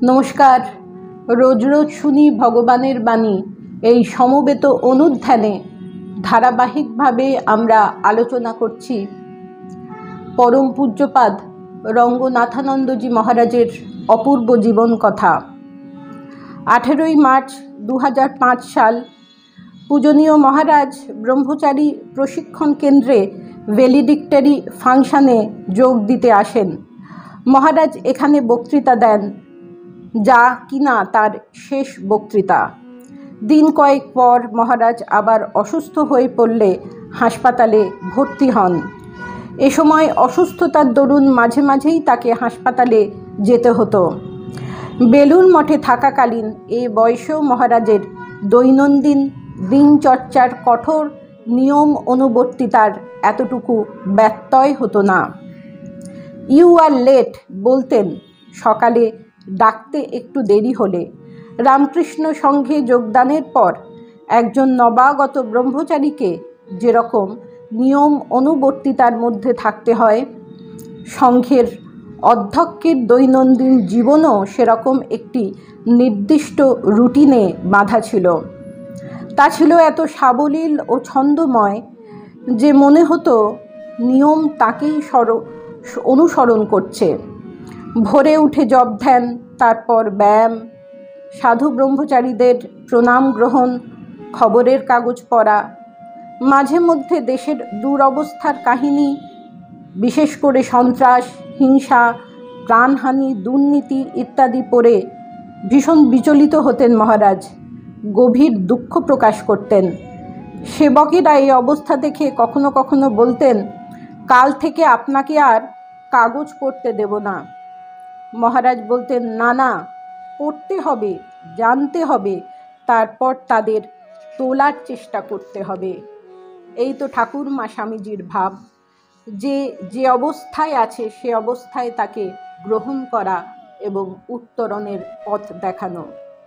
নমস্কার। রোজ রোজ শুনি ভগবানের বাণী। এই সমবেত অনুধ্যানে ধারাবাহিকভাবে আমরা আলোচনা করছি পরম পূজ্যপাদ রঙ্গনাথানন্দজি মহারাজের অপূর্ব জীবন কথা। 18ই মার্চ 2005 সাল পূজনীয় মহারাজ ব্রহ্মচারী প্রশিক্ষণ কেন্দ্রে ভ্যালিডিক্টরি ফাংশনে যোগ দিতে আসেন। মহারাজ এখানে বক্তৃতা দেন, যা কিনা তার শেষ বক্তৃতা। দিন কয়েক পর মহারাজ আবার অসুস্থ হয়ে পড়লে হাসপাতালে ভর্তি হন। এ সময় অসুস্থতার দরুন মাঝে মাঝেই তাকে হাসপাতালে যেতে হতো। বেলুড় মঠে থাকাকালীন এ বয়সেও মহারাজের দৈনন্দিন দিনচর্চার কঠোর নিয়ম অনুবর্তিতার এতটুকু ব্যত্যয় হতো না। ইউ আর লেট বলতেন সকালে ডাকতে একটু দেরি হলে। রামকৃষ্ণ সংঘে যোগদানের পর একজন নবাগত ব্রহ্মচারীকে যেরকম নিয়ম অনুবর্তিতার মধ্যে থাকতে হয়, সংঘের অধ্যক্ষের দৈনন্দিন জীবনও সেরকম একটি নির্দিষ্ট রুটিনে বাঁধা ছিল। তা ছিল এত সাবলীল ও ছন্দময় যে মনে হতো নিয়ম তাকেই অনুসরণ করছে। ভোরে উঠে জপ ধ্যান, তারপর ব্যায়াম, সাধু ব্রহ্মচারীদের প্রণাম গ্রহণ, খবরের কাগজ পড়া, মাঝে মধ্যে দেশের দুরবস্থার কাহিনী, বিশেষ করে সন্ত্রাস, হিংসা, প্রাণহানি, দুর্নীতি ইত্যাদি পড়ে ভীষণ বিচলিত হতেন মহারাজ, গভীর দুঃখ প্রকাশ করতেন। সেবকেরা এই অবস্থা দেখে কখনো কখনো বলতেন, কাল থেকে আপনাকে আর কাগজ পড়তে দেব না। মহারাজ বলতেন, না না, পড়তে হবে, জানতে হবে, তারপর তাদের তোলার চেষ্টা করতে হবে। এই তো ঠাকুরমা স্বামীজির ভাব, যে অবস্থায় আছে সে অবস্থায় তাকে গ্রহণ করা এবং উত্তরণের পথ দেখানো।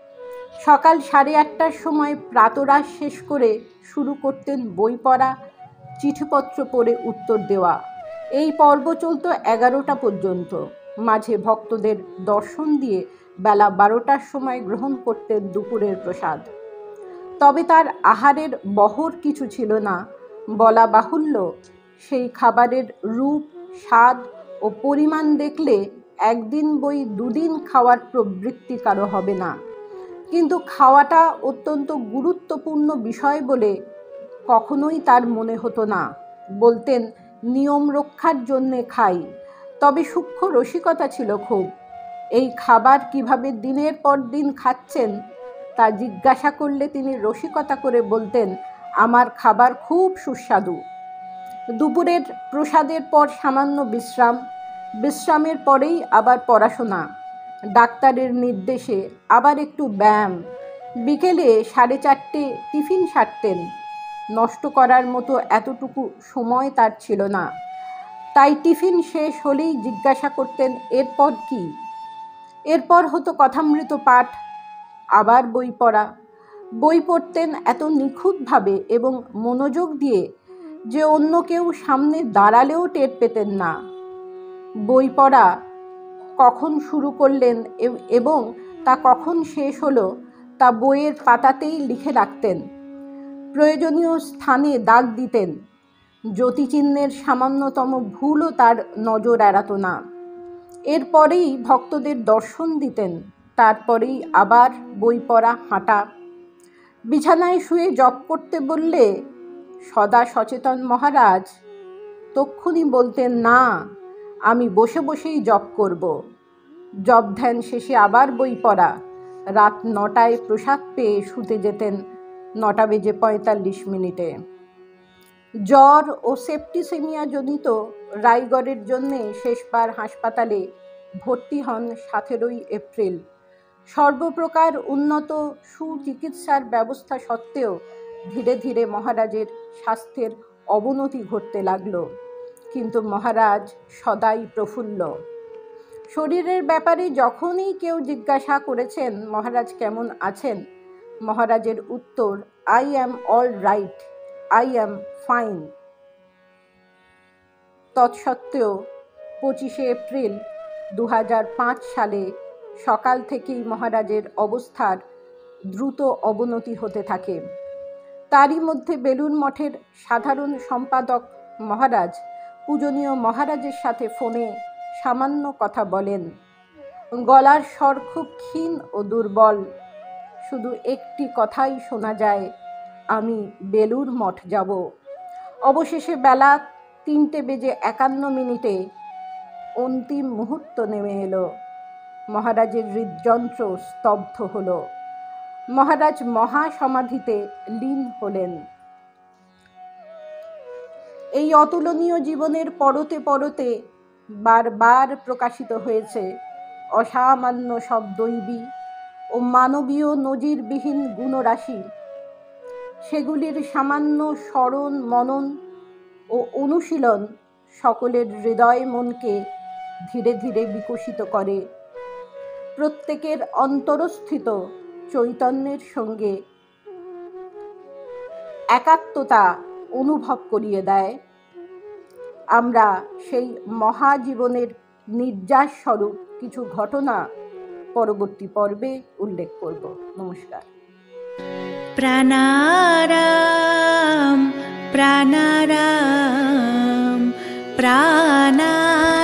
সকাল 8:30টার সময় প্রাতরাশ শেষ করে শুরু করতেন বই পড়া, চিঠিপত্র পড়ে উত্তর দেওয়া। এই পর্ব চলত 11টা পর্যন্ত। মাঝে ভক্তদের দর্শন দিয়ে বেলা 12টার সময় গ্রহণ করতেন দুপুরের প্রসাদ। তবে তার আহারের বহর কিছু ছিল না। বলা বাহুল্য, সেই খাবারের রূপ, স্বাদ ও পরিমাণ দেখলে একদিন বই দুদিন খাওয়ার প্রবৃত্তি কারো হবে না। কিন্তু খাওয়াটা অত্যন্ত গুরুত্বপূর্ণ বিষয় বলে কখনোই তার মনে হতো না। বলতেন, নিয়ম রক্ষার জন্যে খাই। তবে সূক্ষ্ম রসিকতা ছিল খুব। এই খাবার কিভাবে দিনের পর দিন খাচ্ছেন তা জিজ্ঞাসা করলে তিনি রসিকতা করে বলতেন, আমার খাবার খুব সুস্বাদু। দুপুরের প্রসাদের পর সামান্য বিশ্রামের পরেই আবার পড়াশোনা, ডাক্তারের নির্দেশে আবার একটু ব্যায়াম। বিকেলে 4:30 টিফিন সারতেন। নষ্ট করার মতো এতটুকু সময় তার ছিল না। তাই টিফিন শেষ হলেই জিজ্ঞাসা করতেন, এরপর কি? এরপর হতো কথামৃত পাঠ, আবার বই পড়া। বই পড়তেন এত নিখুঁতভাবে এবং মনোযোগ দিয়ে যে অন্য কেউ সামনে দাঁড়ালেও টের পেতেন না। বই পড়া কখন শুরু করলেন এবং তা কখন শেষ হলো তা বইয়ের পাতাতেই লিখে রাখতেন। প্রয়োজনীয় স্থানে দাগ দিতেন। জ্যোতিচিহ্নের সামান্যতম ভুলও তার নজর এড়াতো না। এরপরেই ভক্তদের দর্শন দিতেন। তারপরেই আবার বই পড়া, হাঁটা। বিছানায় শুয়ে জপ করতে বললে সদা সচেতন মহারাজ তক্ষুনি বলতেন, না, আমি বসে বসেই জপ করব। জপ ধ্যান শেষে আবার বই পড়া। রাত 9টায় প্রসাদ পেয়ে শুতে যেতেন 9:45 জ্বর ও সেপ্টিসেমিয়া জনিত রাইগরের জন্যে শেষবার হাসপাতালে ভর্তি হন 17ই এপ্রিল। সর্বপ্রকার উন্নত সুচিকিৎসার ব্যবস্থা সত্ত্বেও ধীরে ধীরে মহারাজের স্বাস্থ্যের অবনতি ঘটতে লাগলো। কিন্তু মহারাজ সদাই প্রফুল্ল। শরীরের ব্যাপারে যখনই কেউ জিজ্ঞাসা করেছেন মহারাজ কেমন আছেন, মহারাজের উত্তর, I am all right, I am fine. তৎসত্ত্বেও 25শে এপ্রিল 2005 সালে সকাল থেকেই মহারাজের অবস্থার দ্রুত অবনতি হতে থাকে। তারই মধ্যে বেলুড় মঠের সাধারণ সম্পাদক মহারাজ পূজনীয় মহারাজের সাথে ফোনে সামান্য কথা বলেন। গলার স্বর খুব ক্ষীণ ও দুর্বল, শুধু একটি কথাই শোনা যায়, আমি বেলুড় মঠ যাব। অবশেষে বেলা 3:51 অন্তিম মুহূর্ত নেমে এলো। মহারাজের হৃদযন্ত্র স্তব্ধ হলো। মহারাজ মহাসমাধিতে লীন হলেন। এই অতুলনীয় জীবনের পরতে পরতে বারবার প্রকাশিত হয়েছে অসামান্য সব দৈবী ও মানবীয় নজিরবিহীন গুণরাশি। সেগুলির সামান্য স্মরণ, মনন ও অনুশীলন সকলের হৃদয় মনকে ধীরে ধীরে বিকশিত করে, প্রত্যেকের অন্তরস্থিত চৈতন্যের সঙ্গে একাত্মতা অনুভব করিয়ে দেয়। আমরা সেই মহাজীবনের নির্যাস স্বরূপ কিছু ঘটনা পরবর্তী পর্বে উল্লেখ করব। নমস্কার। প্রাণারাম প্রাণারাম প্রাণারাম।